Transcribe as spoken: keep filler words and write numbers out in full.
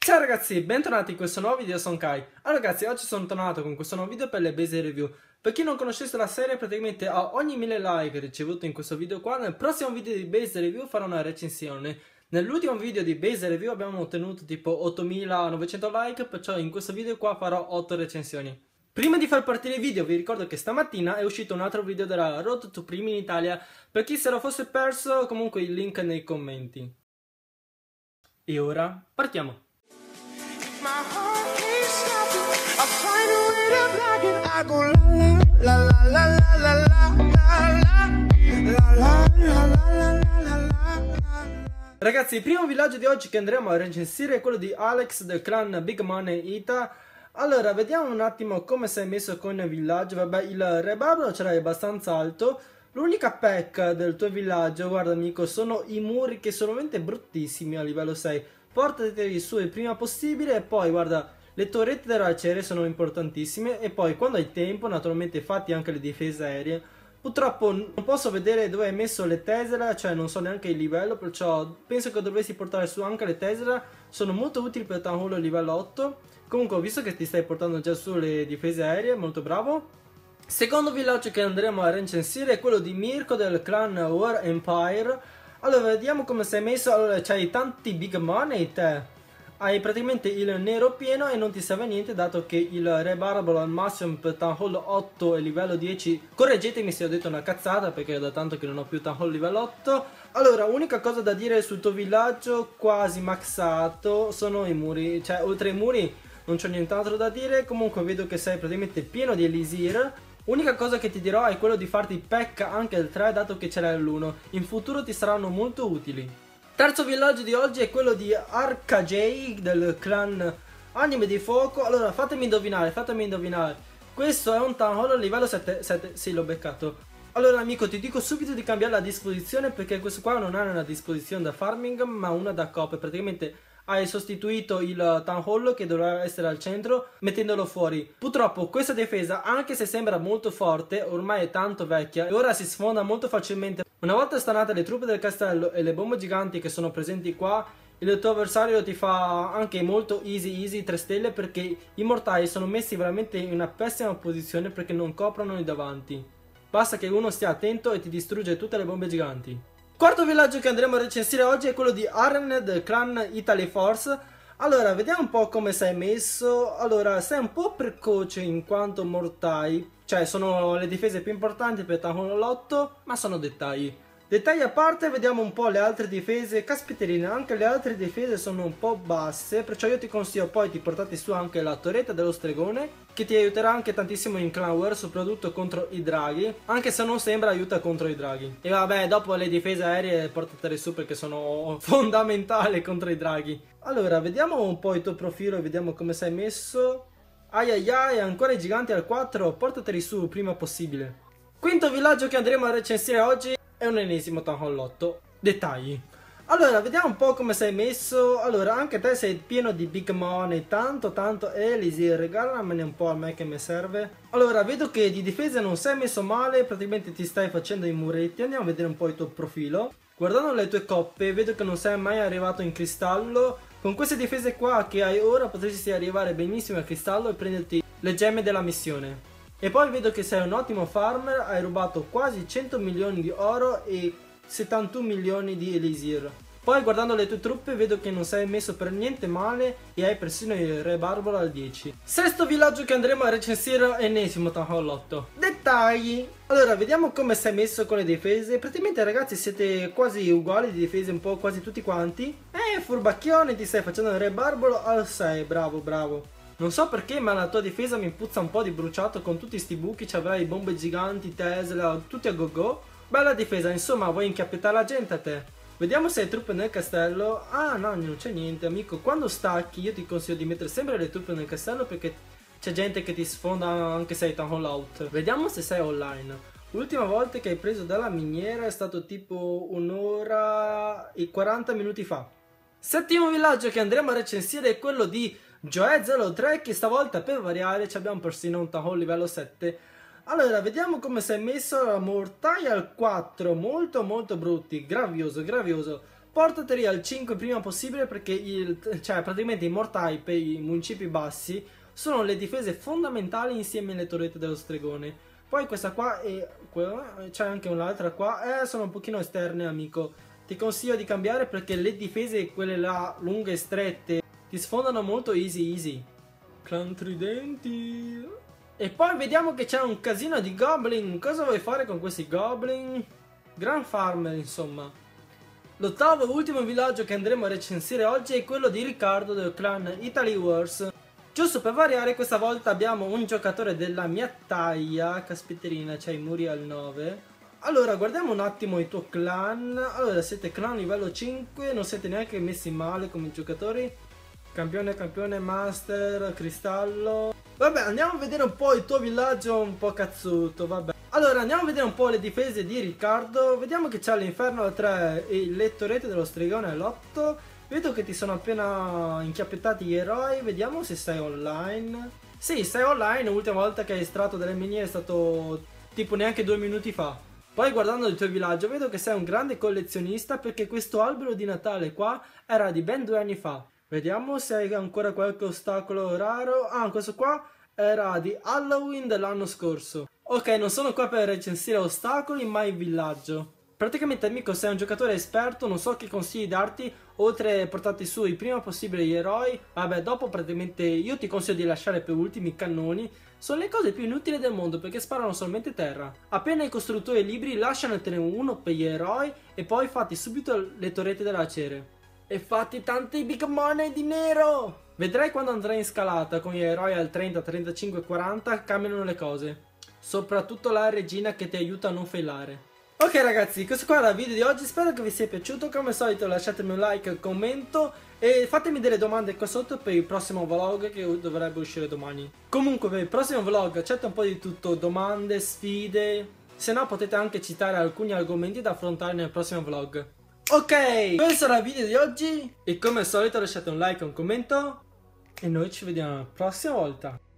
Ciao ragazzi, bentornati in questo nuovo video, sono Kai. Allora ragazzi, oggi sono tornato con questo nuovo video per le base review. Per chi non conoscesse la serie, praticamente a ogni mille like ricevuto in questo video qua, nel prossimo video di base review farò una recensione. Nell'ultimo video di base review abbiamo ottenuto tipo ottomilanovecento like, perciò in questo video qua farò otto recensioni. Prima di far partire il video vi ricordo che stamattina è uscito un altro video della Road to Primi in Italia. Per chi se lo fosse perso, comunque il link nei commenti. E ora partiamo! Ragazzi, il primo villaggio di oggi che andremo a recensire è quello di Alex del clan Big Money Ita. Allora, vediamo un attimo come si è messo con il villaggio. Vabbè, il re barbaro ce l'hai abbastanza alto. L'unica pecca del tuo villaggio, guarda amico, sono i muri che sono veramente bruttissimi a livello sei. Portateli su il prima possibile e poi, guarda, le torrette dell'arciere sono importantissime. E poi, quando hai tempo, naturalmente fatti anche le difese aeree. Purtroppo non posso vedere dove hai messo le Tesla, cioè non so neanche il livello, perciò penso che dovresti portare su anche le Tesla. Sono molto utili per Town Hall livello otto. Comunque ho visto che ti stai portando già su le difese aeree, molto bravo. Secondo villaggio che andremo a recensire è quello di Mirko del clan War Empire. Allora, vediamo come sei messo. Allora, c'hai tanti big money te. Hai praticamente il nero pieno e non ti serve niente, dato che il re barbaro al massimo per Town Hall otto e livello dieci. Correggetemi se ho detto una cazzata, perché è da tanto che non ho più Town Hall livello otto. Allora, unica cosa da dire sul tuo villaggio quasi maxato sono i muri. Cioè, oltre ai muri non c'è nient'altro da dire. Comunque vedo che sei praticamente pieno di elisir. Unica cosa che ti dirò è quello di farti pecca anche il tre, dato che ce l'hai l'uno. In futuro ti saranno molto utili. Terzo villaggio di oggi è quello di Arcajay del clan Anime di Fuoco. Allora, fatemi indovinare, fatemi indovinare. Questo è un Town Hall livello sette, sette, sì, l'ho beccato. Allora amico, ti dico subito di cambiare la disposizione, perché questo qua non ha una disposizione da farming, ma una da coop. Praticamente hai sostituito il Town Hall che doveva essere al centro mettendolo fuori. Purtroppo questa difesa, anche se sembra molto forte, ormai è tanto vecchia e ora si sfonda molto facilmente. Una volta stanate le truppe del castello e le bombe giganti che sono presenti qua, il tuo avversario ti fa anche molto easy easy tre stelle, perché i mortai sono messi veramente in una pessima posizione perché non coprono i davanti. Basta che uno stia attento e ti distrugge tutte le bombe giganti. Quarto villaggio che andremo a recensire oggi è quello di Aren del clan Italy Force. Allora, vediamo un po' come sei messo. Allora, sei un po' precoce in quanto mortai, cioè sono le difese più importanti per Town Hall otto, ma sono dettagli. Dettagli a parte, vediamo un po' le altre difese. Caspiterina, anche le altre difese sono un po' basse, perciò io ti consiglio poi di portarti su anche la torretta dello stregone, che ti aiuterà anche tantissimo in Clan War, soprattutto contro i draghi, anche se non sembra aiuta contro i draghi. E vabbè, dopo le difese aeree portatele su perché sono fondamentali contro i draghi. Allora, vediamo un po' il tuo profilo e vediamo come sei messo. Ai ai ai, ancora i giganti al quattro, portateli su il prima possibile. Quinto villaggio che andremo a recensire oggi è un ennesimo Town Hall otto. Dettagli. Allora, vediamo un po' come sei messo. Allora, anche te sei pieno di big money, tanto tanto elisir, regalamene un po' a me che mi serve. Allora, vedo che di difesa non sei messo male, praticamente ti stai facendo i muretti. Andiamo a vedere un po' il tuo profilo. Guardando le tue coppe, vedo che non sei mai arrivato in cristallo. Con queste difese qua che hai ora potresti arrivare benissimo al cristallo e prenderti le gemme della missione. E poi vedo che sei un ottimo farmer, hai rubato quasi cento milioni di oro e settantuno milioni di elisir. Poi guardando le tue truppe vedo che non sei messo per niente male e hai persino il re barbaro al dieci. Sesto villaggio che andremo a recensire è ennesimo Town Hall otto. Dettagli! Allora, vediamo come sei messo con le difese. Praticamente ragazzi siete quasi uguali di difese, un po' quasi tutti quanti. Eh, furbacchione, ti stai facendo il re barbaro al sei, bravo bravo. Non so perché, ma la tua difesa mi puzza un po' di bruciato con tutti sti buchi. Ci avrai bombe giganti, Tesla, tutti a go go. Bella difesa, insomma, vuoi inchiappettare la gente a te. Vediamo se hai truppe nel castello. Ah no, non c'è niente amico. Quando stacchi io ti consiglio di mettere sempre le truppe nel castello, perché c'è gente che ti sfonda anche se hai Town Hall out. Vediamo se sei online. L'ultima volta che hai preso dalla miniera è stato tipo un'ora e quaranta minuti fa. Settimo villaggio che andremo a recensire è quello di Joe zero tre, che stavolta per variare ci abbiamo persino un Town Hall livello sette. Allora, vediamo come si è messo. Mortai al quattro, molto molto brutti, gravioso, gravioso. portateli al cinque prima possibile, perché il, cioè, praticamente i mortai per i municipi bassi sono le difese fondamentali insieme alle torrette dello stregone. Poi questa qua e c'è anche un'altra qua, eh, sono un pochino esterne, amico. Ti consiglio di cambiare perché le difese, quelle là lunghe e strette, ti sfondano molto easy easy. Clan Tridenti. E poi vediamo che c'è un casino di goblin. Cosa vuoi fare con questi goblin? Gran farmer, insomma. L'ottavo e ultimo villaggio che andremo a recensire oggi è quello di Riccardo del clan Italy Wars. Giusto per variare, questa volta abbiamo un giocatore della mia taglia. Caspiterina, c'hai i muri al nove. Allora, guardiamo un attimo il tuo clan. Allora, siete clan livello cinque, non siete neanche messi male come giocatori. Campione, campione, master, cristallo. Vabbè, andiamo a vedere un po' il tuo villaggio un po' cazzuto, vabbè. Allora, andiamo a vedere un po' le difese di Riccardo. Vediamo che c'ha l'inferno al tre e le torrette dello stregone all'otto. Vedo che ti sono appena inchiappettati gli eroi. Vediamo se sei online. Sì, sei online. L'ultima volta che hai estratto delle miniere è stato tipo neanche due minuti fa. Poi guardando il tuo villaggio vedo che sei un grande collezionista, perché questo albero di Natale qua era di ben due anni fa. Vediamo se hai ancora qualche ostacolo raro. Ah, questo qua era di Halloween dell'anno scorso. Ok, non sono qua per recensire ostacoli, ma il villaggio. Praticamente, amico, sei un giocatore esperto, non so che consigli darti, oltre a portarti su il prima possibile gli eroi. Vabbè, dopo praticamente io ti consiglio di lasciare per ultimi i cannoni. Sono le cose più inutili del mondo perché sparano solamente terra. Appena i costruttori libri, lascianotene uno per gli eroi e poi fatti subito le torrette della cere. E fatti tanti big money di nero! Vedrai quando andrai in scalata con gli eroi al trenta, trentacinque, quaranta cambiano le cose. Soprattutto la regina che ti aiuta a non failare. Ok ragazzi, questo qua era il video di oggi, spero che vi sia piaciuto. Come al solito lasciatemi un like, un commento e fatemi delle domande qua sotto per il prossimo vlog che dovrebbe uscire domani. Comunque per il prossimo vlog accetto un po' di tutto, domande, sfide, se no potete anche citare alcuni argomenti da affrontare nel prossimo vlog. Ok, questo era il video di oggi e come al solito lasciate un like e un commento e noi ci vediamo la prossima volta.